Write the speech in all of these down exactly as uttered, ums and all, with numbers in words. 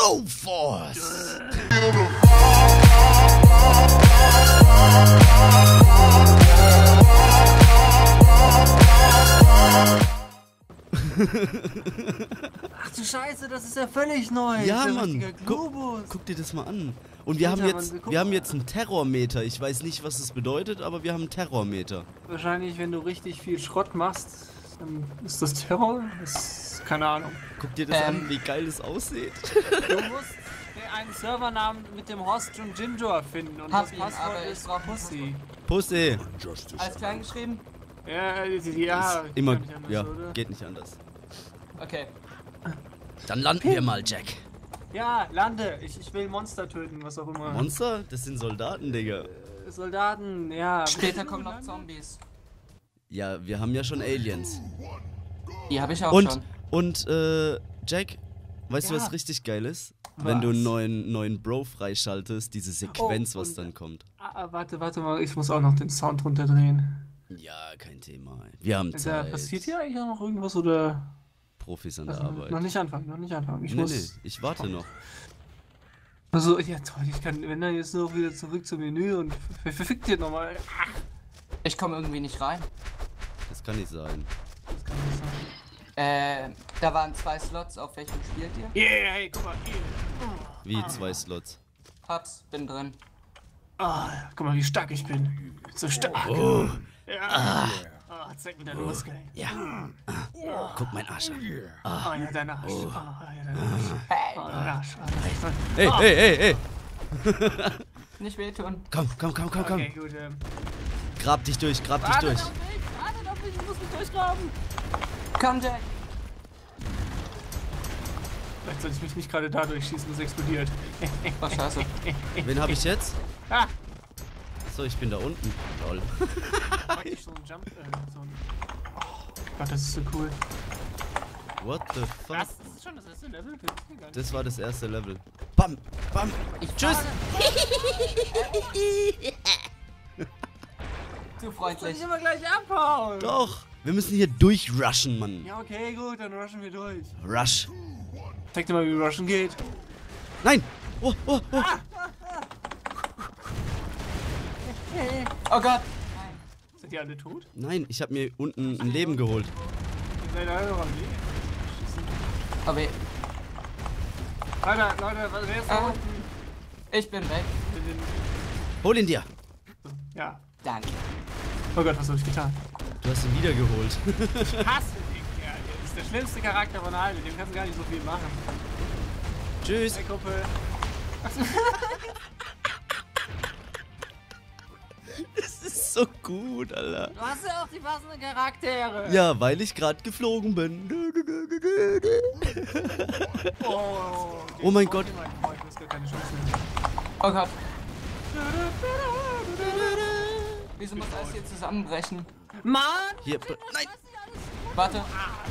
Broforce! Ach du Scheiße, das ist ja völlig neu. Ja, das ist Mann. Ja Guck, guck dir das mal an. Und wir Alter, haben jetzt, Mann, guck wir haben mal. jetzt einen Terrormeter. Ich weiß nicht, was das bedeutet, aber wir haben einen Terrormeter. Wahrscheinlich, wenn du richtig viel Schrott machst, dann ist das Terror. Das ist keine Ahnung. Guck dir das Ähm. an, wie geil das aussieht. Du musst einen Servernamen mit dem Host und Ginger finden und Hab das ihn, Passwort aber ich ist brauch- Pussy. Pussy. Alles klein geschrieben? Ja, ja. Ist immer, kann nicht anders, ja, oder? geht nicht anders. Okay. Dann landen wir mal, Jack. Ja, lande. Ich, ich will Monster töten, was auch immer. Monster? Das sind Soldaten, Digga. Äh, Soldaten, ja. Später kommen noch Zombies. Ja, wir haben ja schon Aliens. Die habe ich auch Und, schon. und, äh, Jack, weißt du, Ja. was richtig geil ist? Wenn du Was? einen neuen, neuen Bro freischaltest, diese Sequenz, Oh, was und- dann kommt. Ah, warte, warte mal, ich muss auch noch den Sound runterdrehen. Ja, kein Thema. Wir haben Da Zeit. passiert hier eigentlich auch noch irgendwas oder? Profis an der Also, Arbeit. noch nicht anfangen, noch nicht anfangen. Ich nee, muss. nee, ich warte noch. Also, ja toll, ich kann, wenn dann jetzt noch wieder zurück zum Menü und ver- verfickt ihr nochmal. Ich komme irgendwie nicht rein. Das kann nicht sein. Das kann nicht sein. Äh, da waren zwei Slots. Auf welchem spielt ihr? Yeah, hey, guck mal, hier. Wie zwei Slots. Hab's, bin drin. Ah, guck mal, wie stark ich bin. So stark. Oh, Ja. Ah, zeig mir deine Muskeln. ja. Ah, guck mein Arsch an. Ah, ja, dein Arsch. Ah, ja, dein Arsch. Hey, Ah, dein Arsch. Ah, dein Arsch. Hey, Ah, hey, hey, hey. nicht wehtun. Komm, komm, komm, komm, komm. Okay, gut, ähm. Grab dich durch, grab dich durch. Warte auf mich, ich muss mich durchgraben. Komm, Jack. Vielleicht sollte ich mich nicht gerade da durchschießen, das explodiert. Oh, scheiße. Wen habe ich jetzt? Ah! So, ich bin da unten. Lol. Praktisch so ein Jump, äh, so ein... Oh Gott, das ist so cool. What the fuck? Das ist schon das erste Level? Das ist gar nicht. Das war das erste Level. Bam, bam. Ich Tschüss. Zu Soll freundlich. ich immer gleich abhauen? Doch. Wir müssen hier durchrushen, Mann. Ja, okay, gut, dann rushen wir durch. Rush. Zeig dir mal, wie rushen geht. Nein. Oh, oh, oh. Oh Gott. Sind die alle tot? Nein, ich habe mir unten ein Leben geholt. Die sind alle noch am Leben. Schießen. Aber Alter, Leute, was- wer ist da Ah. unten? ich bin weg. Hol ihn dir. Ja. Danke. Oh Gott, was habe ich getan? Du hast ihn wieder geholt. Ich hasse den Kerl. Das ist der schlimmste Charakter von allen. Mit dem kannst du gar nicht so viel machen. Tschüss. Hey, Kumpel. Das ist so gut, Alter. Du hast ja auch die passenden Charaktere. Ja, weil ich gerade geflogen bin. Oh, Oh mein Gott. Oh, ich muss gar keine Chance mehr. Oh Gott. Wieso muss alles hier zusammenbrechen? Mann! Hier. Nein. Warte.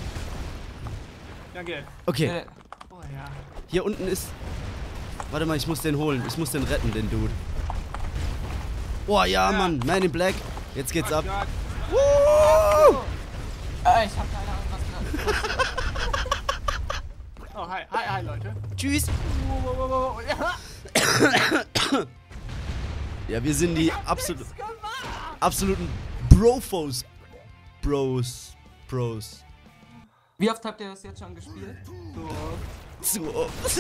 Danke. Okay, Äh, Oh ja. hier unten ist... Warte mal, ich muss den holen. Ich muss den retten, den Dude. Oh ja, Mann. Man in Black. Jetzt geht's ab. Gott. Woo! äh, ich hab keine Ahnung, was gerade. Oh, hi, hi, hi, Leute. Tschüss. Wow, wow, wow, wow. Ja. Ja, wir sind die absolut, absoluten Brofos. Bros. Bros. Wie oft habt ihr das jetzt schon gespielt? Zu oft.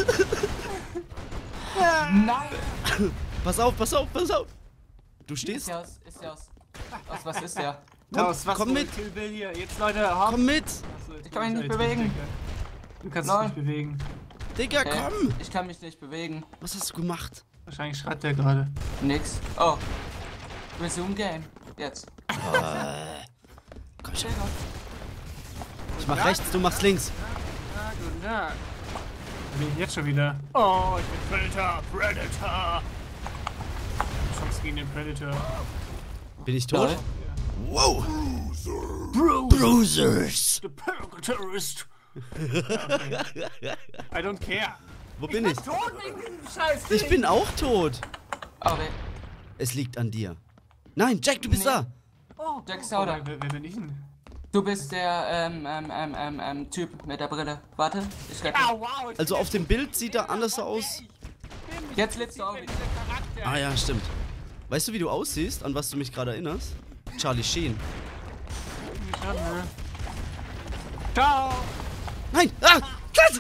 Nein! Pass auf, pass auf, pass auf. Du Ist stehst. ja aus, ist ja aus. Aus was ist der? Komm, Aus was komm wohl mit. Kill Bill hier. Jetzt, Leute, hopp. Komm mit. Achso, jetzt Ich kann mich bin nicht jetzt bewegen. bin ich Decke. Du kannst Nein. dich nicht bewegen. Digga, Äh, komm. ich kann mich nicht bewegen. Was hast du gemacht? Wahrscheinlich schreit der gerade. Nix. Oh. Resume Game. Jetzt. Komm schon. Ich mach rechts, du machst links. Ah, guten Tag. Da bin ich jetzt schon wieder. Oh, ich bin Predator. Predator. Chance gegen den Predator. Bin ich tot? Lol. Wow. Bruce, Bruisers. the Terrorist. Okay. I don't care. Wo bin ich? Tot wegen diesem Scheiß. Ich bin auch tot. Oh, wer, Es liegt an dir. Nein, Jack, du bist da. Oh, Jack oh, Sauder. wer, wer bin ich denn? Du bist der ähm, ähm, ähm, ähm, ähm, Typ mit der Brille. Warte, ich rette. Ah, wow, ich Also bin auf dem Bild sieht er anders aus. Ich bin nicht Jetzt lebst du auch mit wieder. diesem Charakter. Ah ja, stimmt. Weißt du, wie du aussiehst, an was du mich gerade erinnerst? Charlie Sheen. Schon, ne? Ciao! Nein! Ah! Das!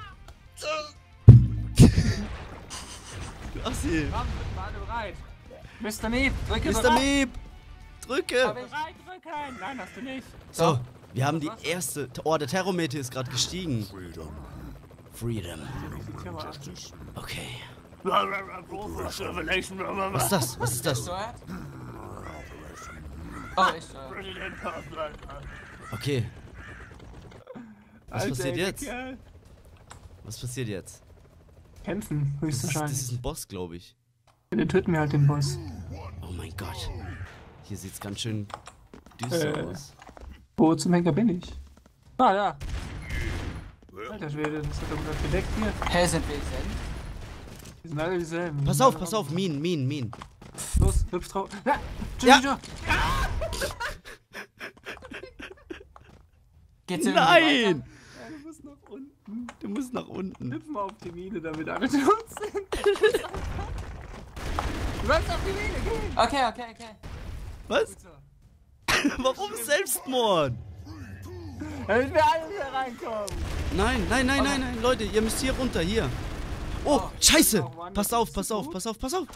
Du Assi! Komm, sind wir alle bereit. Mister Meep, drücke Mister bereit. Meep! Drücke! Bereit drücken! Nein, hast du nicht. So, wir haben die erste... Oh, der Terrometer ist gerade gestiegen. Freedom. Okay. Was ist das? Was ist das? Steuert? Oh, ich steuere. Okay. Was Alter, passiert der jetzt? Kerl. Was passiert jetzt? Kämpfen, Das ist, das höchstwahrscheinlich. ist ein Boss, glaube ich. Dann töten wir halt den Boss. Oh mein Gott. Hier sieht's ganz schön düster Äh. aus. Wo zum Henker bin ich? Ah, ja. Alter Schwede, das hat doch gut gedeckt hier. Hä, sind wir dieselben? Die sind alle dieselben. Pass auf, pass auf, Minen, Minen, Minen. Los, hüpf drauf. Ja, Ja. ja. Geht's irgendwie weiter? Nein! Ja, du musst nach unten. Du musst nach unten. Hüpf mal auf die Mine, damit alle tot sind. Du sollst auf die Mine gehen. Okay, okay, okay. Was? Gut so. Warum Selbstmord? Damit wir alle hier reinkommen. Nein, nein, nein, nein, nein, Leute, ihr müsst hier runter, hier. Oh, scheiße! Pass auf, pass auf, pass auf, pass auf.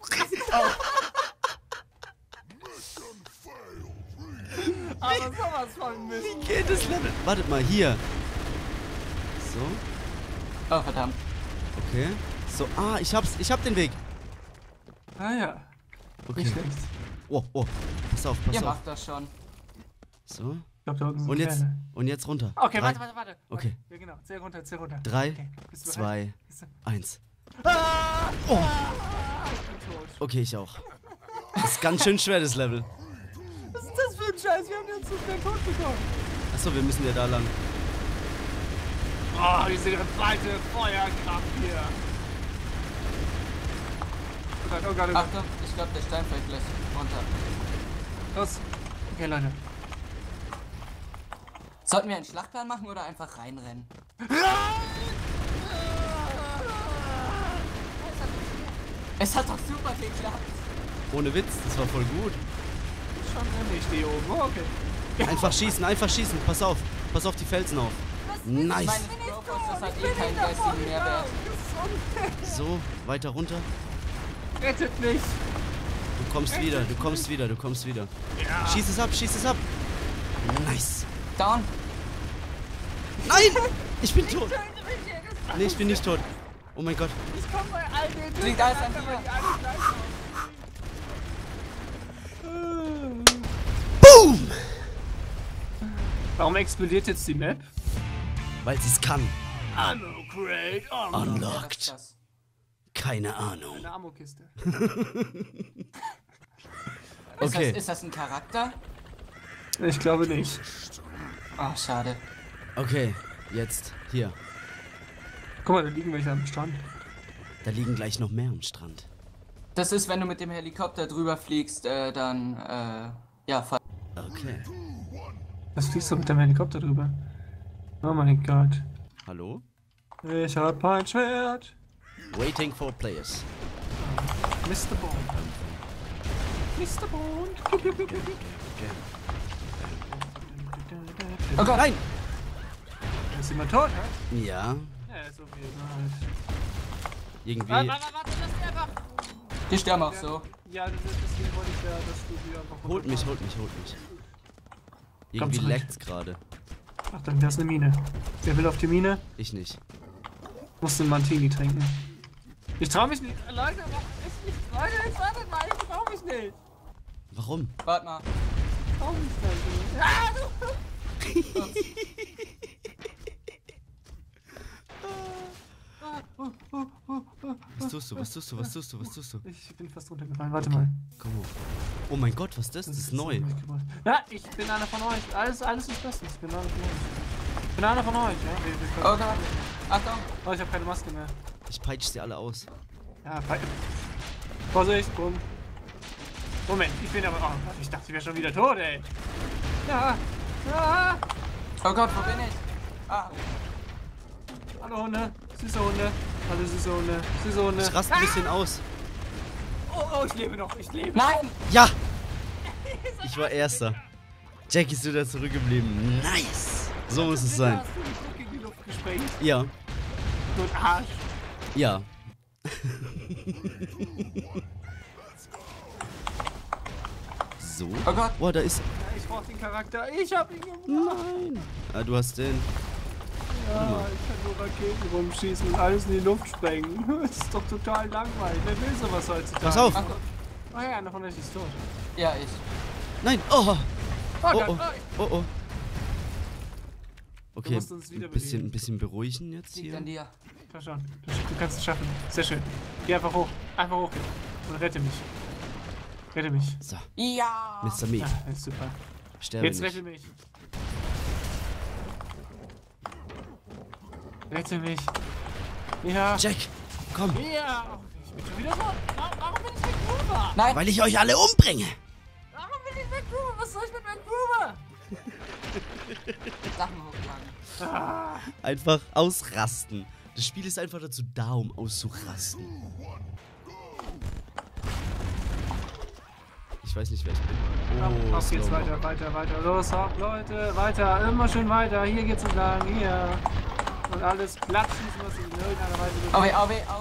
Aber sowas von Mist. Wie geht es, Level? Wartet mal, hier. So, Oh, verdammt. okay. So, ah, ich hab's, ich hab den Weg. Ah ja, Okay. nicht schlecht. Oh, oh, pass auf, pass Ihr auf. macht das schon. So, Ich glaube, da unten sind und jetzt, Pferde. und jetzt runter. Okay, Drei, warte, warte, warte. Okay. Ja, genau. Zähl runter, zähl runter. Drei, Okay. Bist du bereit? zwei, Bist du- eins. Ah! Oh, Ich bin tot. okay, ich auch. Das ist ganz schön schwer, das Level. Was ist das für ein Scheiß? Wir haben jetzt so schnell tot bekommen. Achso, wir müssen ja da lang. Oh, diese geballte Feuerkraft hier. Oh Gott, oh Gott, oh Gott. Achtung, ich glaube, der Stein fällt gleich runter. Los. Okay, Leute. Sollten wir einen Schlachtplan machen oder einfach reinrennen? Es hat doch super geklappt. Ohne Witz, das war voll gut. Schon nicht die oben. Oh, okay. Einfach schießen, einfach schießen. Pass auf, pass auf die Felsen auf. Nice. Meine Glowpost, das hat eh keinen geistigen Mehrwert. So, weiter runter. Rettet mich. Du kommst wieder, du kommst wieder, du kommst wieder. Ja. Schieß es ab, schieß es ab. Nice. Down. Nein! Ich bin tot. Nee, ich bin nicht tot. Oh mein Gott. Ich komm bei all den Liegt alles an dir. Boom! Warum explodiert jetzt die Map? Weil sie es kann. Ammo Crate. Oh, Ja, das ist Unlocked. das. Keine Ahnung. eine Ammo-Kiste. Ist, Okay. das, ist das ein Charakter? Ich glaube nicht. Oh, schade. Okay, jetzt hier. Guck mal, da liegen welche am Strand. Da liegen gleich noch mehr am Strand. Das ist, wenn du mit dem Helikopter drüber fliegst, äh, dann, äh, ja, fall. Okay. Was fliegst du mit dem Helikopter drüber? Oh mein Gott. Hallo? Ich hab ein Schwert. Waiting for players. Mister Bond. Mister Bond. Okay. Oh Gott. Nein! Ist jemand tot, hä? Ja, Ja, ist auf jeden Fall. irgendwie. Warte, warte, warte, lass mich einfach. Die sterben auch so. Ja, das ist deswegen wollte ich ja, dass du die einfach Holt mich, holt mich, holt mich. Irgendwie zurück. leckt's gerade. Ach, dann da ist eine Mine. Wer will auf die Mine? Ich nicht. Muss den Martini trinken. Ich trau mich nicht. Leute, warum ist nicht? Leute, jetzt wartet mal, ich trau mich nicht. Warum? Warte mal. Ich trau mich nicht. Ah, du. Was tust du, was tust du, was tust du, was tust du? Ich bin fast runtergefallen. Warte mal. Komm hoch. Oh mein Gott, was ist das? Das ist neu. Ja, ich bin einer von euch. Alles, alles ist bestens. Ich bin einer von euch. Ich bin einer von euch, ja. Wir, wir können- Oh Gott. Achtung. Oh, ich habe keine Maske mehr. Ich peitsch sie alle aus. Ja, bei. Vorsicht, bumm. Moment, ich bin aber. Oh Gott, ich dachte, ich wäre schon wieder tot, ey. Ja. Ah! Oh Gott, wo bin ich? Ah, Hallo Hunde, süße Hunde. Hallo süße Hunde, süße Hunde. Ich raste ein bisschen aus. Oh, oh, ich lebe noch, ich lebe. nein! Ja! Ich war Erster. Jackie ist wieder zurückgeblieben. Nice! So muss es sein. Hast du mich Stück in die Luft gesprengt? Ja. Du ein Arsch. Ja. So. Oh Gott. Boah, da ist... Ja, ich brauch den Charakter. Ich hab ihn gemacht. Nein. Ah, du hast den... Ja, ich kann nur Raketen rumschießen und alles in die Luft sprengen. Das ist doch total langweilig. Wer will sowas heutzutage? Pass auf. Ach Gott. Oh ja, einer von euch ist tot. Ja, ich. Nein. Oh. Oh, Oh, Gott, oh. oh. Oh, oh. Okay, musst uns ein wieder bisschen, beleben. ein bisschen beruhigen jetzt Liegt hier. an dir. Schau schon. Du, du kannst es schaffen. Sehr schön. Geh einfach hoch. Einfach hoch. Und rette mich. Rette mich. So, Ja! Mister Me, Ja, ist super. sterbe Jetzt nicht. rette mich. Rette mich. Ja. Jack, komm, Ja. Oh, ich bin schon wieder tot. Warum, warum bin ich Vancouver? Nein! weil ich euch alle umbringe. Warum bin ich Vancouver? Was soll ich mit Vancouver? Sachen hochtragen. Ah. Einfach ausrasten. Das Spiel ist einfach dazu da, um auszurasten. Ich weiß nicht, wer ich bin. Oh, Auf geht's Slow-Mo. weiter, weiter, weiter. Los, hopp, Leute, weiter, immer schön weiter. Hier geht's entlang, hier. Und alles platt schießen, was in irgendeiner Weise Oh weh, oh weh,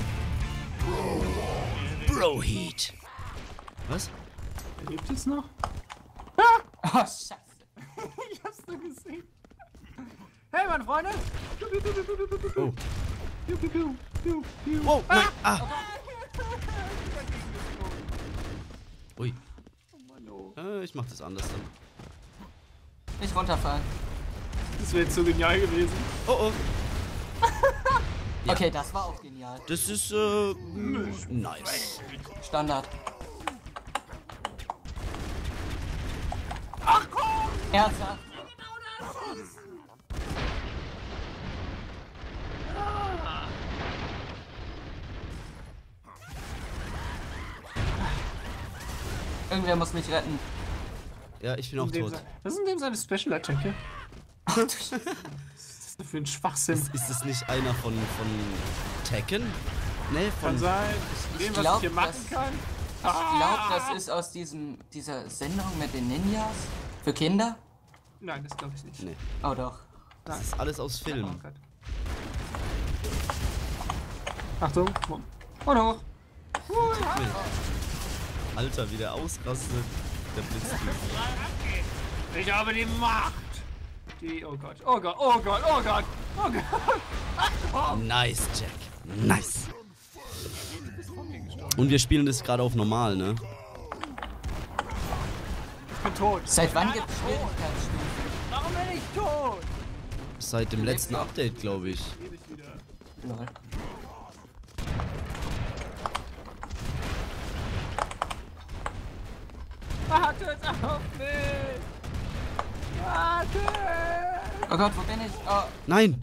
oh. Bro Heat. Was? Er lebt jetzt noch? Oh, Scheiße. Ich hab's nur gesehen. Hey, meine Freunde! Piu, piu, piu, piu, piu, piu, piu. Oh. Piu, piu, piu, piu, piu. Oh, nein. Ah. Ui. Oh Mann, oh. Äh, ich mach das anders dann. Nicht runterfallen. Das wäre jetzt so genial gewesen. Oh, oh. Ja. Okay, das war auch genial. Das ist, äh, nice. Standard. Ach komm! Ernsthaft? Irgendwer muss mich retten. Ja, ich bin auch In dem tot. Se- Was ist in dem seine Special Attacke? Ach, du Was ist das für ein Schwachsinn? Ist, ist das nicht einer von, von Tekken? Ne, Kann von... sein. Dem, was glaub, ich hier machen das- kann. Ich glaube, das ist aus diesem, dieser Sendung mit den Ninjas. Für Kinder? Nein, das glaube ich nicht. Nee, Oh doch. das ist alles aus Oh Film. Gott. Achtung. Und hoch. Alter, wie der ausrastet. Der Blitztyp. Ich habe die Macht. Die, oh Gott, oh Gott, oh Gott, oh Gott, oh Gott. Nice, Jack. Nice. Und wir spielen das gerade auf normal, ne? Ich bin tot. Seit wann gibt es Schwierigkeitsstufen? Warum bin ich tot? Seit dem letzten Update, glaube ich. Lebe ich wieder. Lol. Wartet auf mich. Wartet. Oh Gott, wo bin ich? Oh, Nein!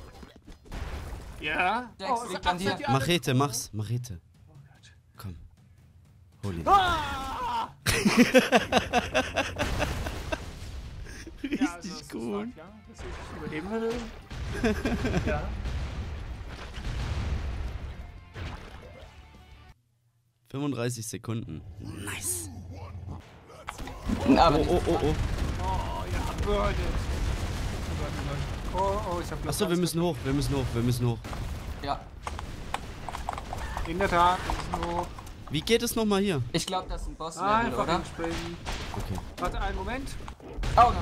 Ja? Jax Oh, liegt an dir. seid ihr alle- Machete, mach's. Machete. Oh Gott. Komm. Hol ihn. Ah! Richtig Ja, also, es ist gut. stark, ja, dass ich überleben würde. Ja. fünfunddreißig Sekunden. Nice. aber Oh, oh, oh, oh. Oh, ja, burnet. Oh Gott, oh Gott. Oh, oh, ich hab Achso, wir müssen hoch, wir müssen hoch, wir müssen hoch. ja. In der Tat, wir müssen hoch. Wie geht es nochmal hier? Ich glaube, das ist ein Boss-Level, Einfach oder? hinspringen. Okay. Warte einen Moment. Oh Gott.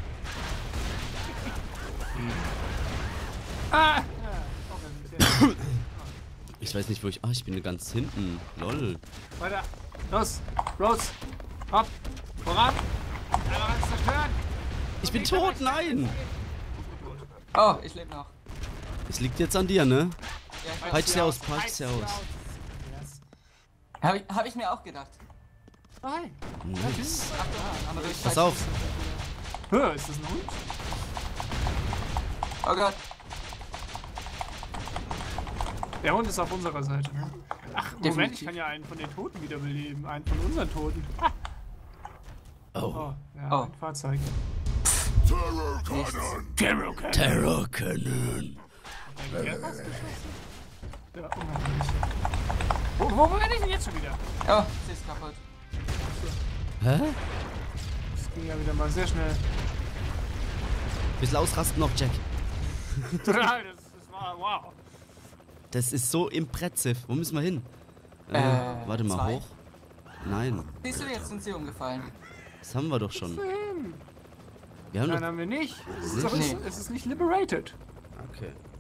Ah! Ja, auch ein bisschen. Ich weiß nicht, wo ich... Ah, ich bin ganz hinten. Lol. Weiter. Los. Los. Hopp. Voran. Einfach alles zerstören. Ich bin tot, nein! Oh, ich lebe noch. Es liegt jetzt an dir, ne? Ja, ich weiß. Peitsch sie aus, peitsch sie aus. Yes. Habe ich, hab ich mir auch gedacht. Nein. Nice. Ach ja, aber durch Pass auf. Hör, ist das ein Hund? Oh Gott. Der Hund ist auf unserer Seite. Ach, Moment, Definitiv. ich kann ja einen von den Toten wiederbeleben. Einen von unseren Toten. Ah. Oh. Oh, ja, Oh. ein Fahrzeug. Nichts. Terror Cannon. Terror Cannon. Der hat's geschossen? Der war unheimlich. Wo, wo bin ich denn jetzt schon wieder? Oh, sie ist kaputt. Hä? Das ging ja wieder mal sehr schnell. Bisschen ausrasten noch, Jack. Drei, das, das war wow. Das ist so impressive. Wo müssen wir hin? Äh, Äh, warte mal, zwei? hoch. Nein, Siehst du, jetzt sind sie umgefallen. das haben wir doch schon. Hin. Wir haben Nein, doch... haben wir nicht. Es ist, Nicht? doch, Nee. es ist nicht liberated. Okay.